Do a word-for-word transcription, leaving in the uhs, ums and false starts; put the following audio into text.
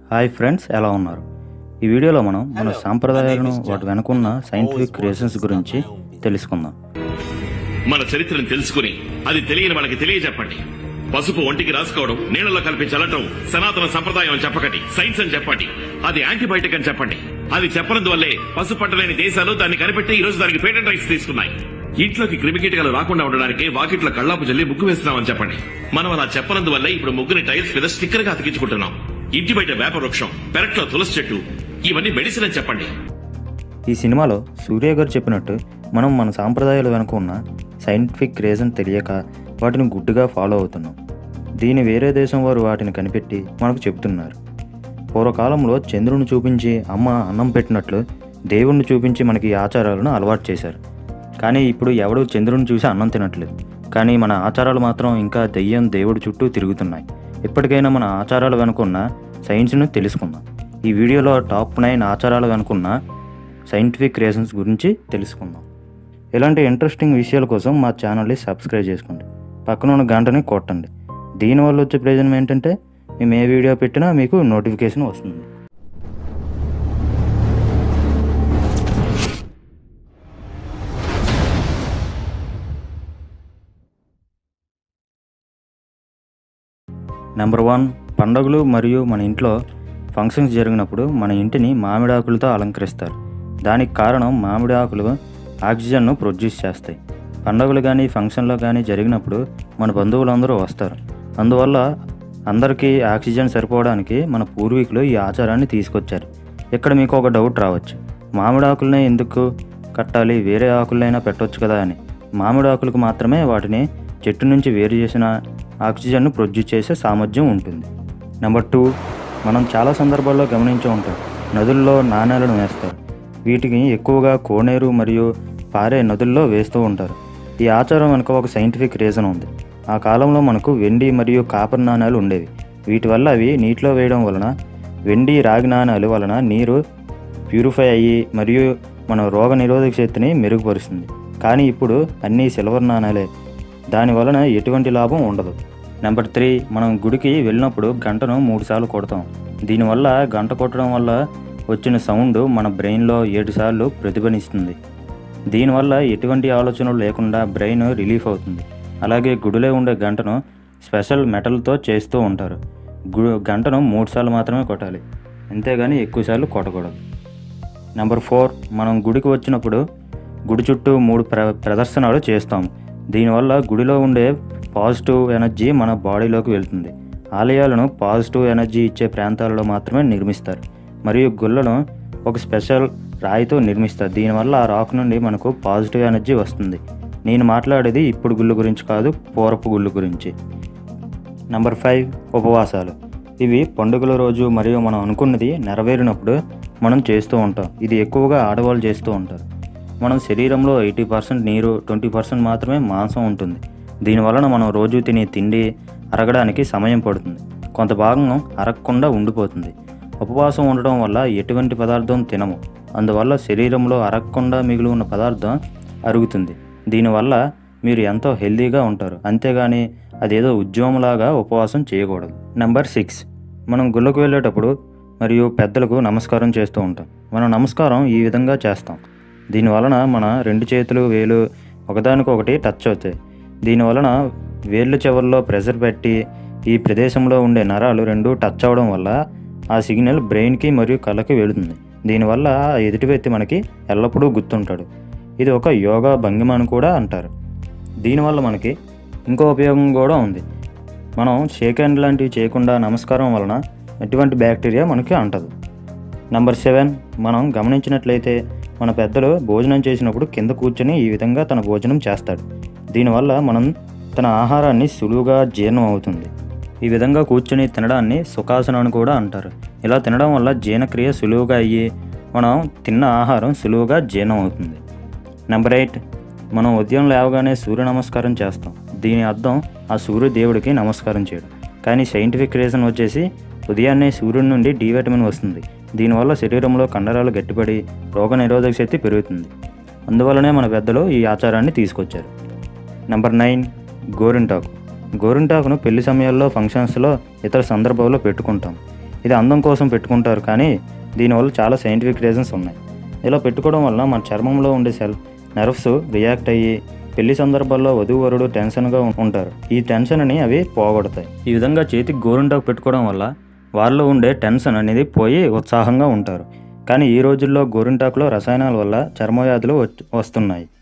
Hi friends, ఎలా ఉన్నారు? ఈ వీడియోలో మనం మన సాంప్రదాయాలను వాటి వెనుకున్న సైంటిఫిక్ రీజన్స్ గురించి తెలుసుకుందాం. మన చరిత్రను తెలుసుకుని అది తెలియని వాళ్ళకి తెలియజెప్పండి. పసుపు ఒంటికి రాసుకోవడం, నీళ్లలో కలిపి చల్లటం సనాతన సంప్రదాయం అని చెప్పకండి, సైన్స్ అని చెప్పండి. అది యాంటీబయాటిక్ అని చెప్పండి. అది చెప్పనందువల్లే పసుపు పట్టలేని దేశాలు దాన్ని కనిపెట్టి ఈ రోజు దానికి పేటెంట్ రైట్స్ తీసుకున్నాయి. ఇంట్లోకి క్రిమికీటకాలు రాకుండా ఉండడానికి వాకిట్లో కళ్ళాపు జల్లి ముగ్గు వేస్తున్నామని చెప్పండి. మనం అలా చెప్పనందువల్లే ఇప్పుడు ముగ్గుని టైల్స్ మీద స్టిక్కర్ గా అతికించుకుంటున్నాం. ఇంటి బయట వేప వృక్షం, పెరట్లో తులసి చెట్టు, ఇవన్నీ మెడిసిన్ అని చెప్పండి. ఈ సినిమాలో సూర్య గారు చెప్పినట్టు మనం మన సాంప్రదాయాల వెనుక ఉన్న సైంటిఫిక్ రీజన్ తెలియక వాటిని గుడ్డుగా ఫాలో అవుతున్నాం. దీని వేరే దేశం వారు వాటిని కనిపెట్టి మనకు చెబుతున్నారు. పూర్వకాలంలో చంద్రుని చూపించి అమ్మ అన్నం పెట్టినట్లు దేవుణ్ణి చూపించి మనకి ఈ ఆచారాలను అలవాటు చేశారు. కానీ ఇప్పుడు ఎవడు చంద్రుని చూసి అన్నం తినట్లేదు. కానీ మన ఆచారాలు మాత్రం ఇంకా దెయ్యం దేవుడి చుట్టూ తిరుగుతున్నాయి. ఇప్పటికైనా మన ఆచారాల వెనుకున్న సైన్స్ను తెలుసుకుందాం. ఈ వీడియోలో టాప్ నైన్ ఆచారాల వెనుకున్న సైంటిఫిక్ రీజన్స్ గురించి తెలుసుకుందాం. ఇలాంటి ఇంట్రెస్టింగ్ విషయాల కోసం మా ఛానల్ని సబ్స్క్రైబ్ చేసుకోండి, పక్కన ఉన్న గంటని కొట్టండి. దీనివల్ల వచ్చే ప్రయోజనం ఏంటంటే మేము ఏ వీడియో పెట్టినా మీకు నోటిఫికేషన్ వస్తుంది. నెంబర్ వన్, పండుగలు మరియు మన ఇంట్లో ఫంక్షన్స్ జరిగినప్పుడు మన ఇంటిని మామిడి ఆకులతో అలంకరిస్తారు. దానికి కారణం మామిడి ఆకులు ఆక్సిజన్ను ప్రొడ్యూస్ చేస్తాయి. పండుగలు కానీ ఫంక్షన్లో కానీ జరిగినప్పుడు మన బంధువులందరూ వస్తారు. అందువల్ల అందరికీ ఆక్సిజన్ సరిపోవడానికి మన పూర్వీకులు ఈ ఆచారాన్ని తీసుకొచ్చారు. ఇక్కడ మీకు ఒక డౌట్ రావచ్చు, మామిడి ఆకులనే ఎందుకు కట్టాలి, వేరే ఆకులైనా పెట్టవచ్చు కదా అని. మామిడి ఆకులకు మాత్రమే వాటిని చెట్టు నుంచి వేరు చేసిన ఆక్సిజన్ను ప్రొడ్యూస్ చేసే సామర్థ్యం ఉంటుంది. నెంబర్ టూ, మనం చాలా సందర్భాల్లో గమనించే ఉంటాం, నదుల్లో నాణేలను వేస్తారు. వీటికి ఎక్కువగా కోనేరు మరియు పారే నదుల్లో వేస్తూ ఉంటారు. ఈ ఆచారం వెనుక ఒక సైంటిఫిక్ రీజన్ ఉంది. ఆ కాలంలో మనకు వెండి మరియు కాపర్ నాణేలు ఉండేవి. వీటి వల్ల అవి నీటిలో వేయడం వలన వెండి రాగి నాణేలు వలన నీరు ప్యూరిఫై అయ్యి మరియు మన రోగ నిరోధక శక్తిని మెరుగుపరుస్తుంది. కానీ ఇప్పుడు అన్నీ సిల్వర్ నాణేలే, దాని వలన ఎటువంటి లాభం ఉండదు. నెంబర్ త్రీ, మనం గుడికి వెళ్ళినప్పుడు గంటను మూడు సార్లు కొడతాం. దీనివల్ల గంట కొట్టడం వల్ల వచ్చిన సౌండ్ మన బ్రెయిన్లో ఏడు సార్లు ప్రతిధ్వనిస్తుంది. దీనివల్ల ఎటువంటి ఆలోచనలు లేకుండా బ్రెయిన్ రిలీఫ్ అవుతుంది. అలాగే గుడిలో ఉండే గంటను స్పెషల్ మెటల్తో చేస్తూ ఉంటారు. గు గంటను మూడు సార్లు మాత్రమే కొట్టాలి, అంతేగాని ఎక్కువసార్లు కొట్టకూడదు. నెంబర్ ఫోర్, మనం గుడికి వచ్చినప్పుడు గుడి చుట్టూ మూడు ప్ర ప్రదర్శనలు చేస్తాము. దీనివల్ల గుడిలో ఉండే పాజిటివ్ ఎనర్జీ మన బాడీలోకి వెళ్తుంది. ఆలయాలను పాజిటివ్ ఎనర్జీ ఇచ్చే ప్రాంతాలలో మాత్రమే నిర్మిస్తారు మరియు గుళ్ళను ఒక స్పెషల్ రాయితో నిర్మిస్తారు. దీనివల్ల ఆ రాక్ నుండి మనకు పాజిటివ్ ఎనర్జీ వస్తుంది. నేను మాట్లాడేది ఇప్పుడు గుళ్ళు గురించి కాదు, పూర్వపు గుళ్ళు గురించి. నెంబర్ ఫైవ్, ఉపవాసాలు. ఇవి పండుగల రోజు మరియు మనం అనుకున్నది నెరవేరినప్పుడు మనం చేస్తూ ఉంటాం. ఇది ఎక్కువగా ఆడవాళ్ళు చేస్తూ ఉంటారు. మనం శరీరంలో ఎయిటీ పర్సెంట్ నీరు, ట్వంటీ పర్సెంట్ మాత్రమే మాంసం ఉంటుంది. దీనివలన మనం రోజు తినే తిండి అరగడానికి సమయం పడుతుంది, కొంత భాగం అరగకుండా ఉండిపోతుంది. ఉపవాసం ఉండడం వల్ల ఎటువంటి పదార్థం తినము, అందువల్ల శరీరంలో అరగకుండా మిగిలి ఉన్న పదార్థం అరుగుతుంది. దీనివల్ల మీరు ఎంతో హెల్తీగా ఉంటారు, అంతేగాని అదేదో ఉద్యమంలాగా ఉపవాసం చేయకూడదు. నెంబర్ సిక్స్, మనం గుళ్ళకు వెళ్ళేటప్పుడు మరియు పెద్దలకు నమస్కారం చేస్తూ ఉంటాం. మనం నమస్కారం ఈ విధంగా చేస్తాం. దీనివలన మన రెండు చేతులు వేలు ఒకదానికొకటి టచ్ అవుతాయి. దీనివలన వేళ్ళ చివరిలో ప్రెషర్ పెట్టి ఈ ప్రదేశంలో ఉండే నరాలు రెండు టచ్ అవ్వడం వల్ల ఆ సిగ్నల్ బ్రెయిన్కి మరియు కళ్ళకి వెళుతుంది. దీనివల్ల ఆ ఎదుటి వ్యక్తి మనకి ఎల్లప్పుడూ గుర్తుంటాడు. ఇది ఒక యోగా భంగిమ అని కూడా అంటారు. దీనివల్ల మనకి ఇంకో ఉపయోగం కూడా ఉంది. మనం షేక్ హ్యాండ్ లాంటివి చేయకుండా నమస్కారం వలన ఎటువంటి బ్యాక్టీరియా మనకి అంటదు. నెంబర్ సెవెన్, మనం గమనించినట్లయితే మన పెద్దలు భోజనం చేసినప్పుడు కింద కూర్చొని ఈ విధంగా తన భోజనం చేస్తాడు. దీనివల్ల మనం తన ఆహారాన్ని సులువుగా జీర్ణం అవుతుంది. ఈ విధంగా కూర్చొని తినడాన్ని సుఖాసనం అని కూడా అంటారు. ఇలా తినడం వల్ల జీర్ణక్రియ సులువుగా అయ్యి మనం తిన్న ఆహారం సులువుగా జీర్ణం అవుతుంది. నెంబర్ ఎయిట్, మనం ఉదయం లేవగానే సూర్య నమస్కారం చేస్తాం. దీని అర్థం ఆ సూర్య దేవుడికి నమస్కారం చేయడం. కానీ సైంటిఫిక్ రీజన్ వచ్చేసి ఉదయాన్నే సూర్యుడి నుండి డి విటమిన్ వస్తుంది. దీనివల్ల శరీరంలో కండరాలు గట్టిపడి రోగ నిరోధక శక్తి పెరుగుతుంది. అందువల్లనే మన పెద్దలు ఈ ఆచారాన్ని తీసుకొచ్చారు. నెంబర్ నైన్, గోరింటాకు. గోరింటాకును పెళ్లి సమయాల్లో, ఫంక్షన్స్లో, ఇతర సందర్భాల్లో పెట్టుకుంటాం. ఇది అందం కోసం పెట్టుకుంటారు, కానీ దీనివల్ల చాలా సైంటిఫిక్ రీజన్స్ ఉన్నాయి. ఇలా పెట్టుకోవడం వల్ల మన చర్మంలో ఉండే సెల్ నర్వ్స్ రియాక్ట్ అయ్యి పెళ్లి సందర్భాల్లో వధూవరుడు టెన్షన్గా ఉంటారు. ఈ టెన్షన్ని అవి పోగొడతాయి. ఈ విధంగా చేతికి గోరింటాకు పెట్టుకోవడం వల్ల వాళ్ళలో ఉండే టెన్షన్ అనేది పోయి ఉత్సాహంగా ఉంటారు. కానీ ఈ రోజుల్లో గోరింటాకులో రసాయనాల వల్ల చర్మవ్యాధులు వస్తున్నాయి.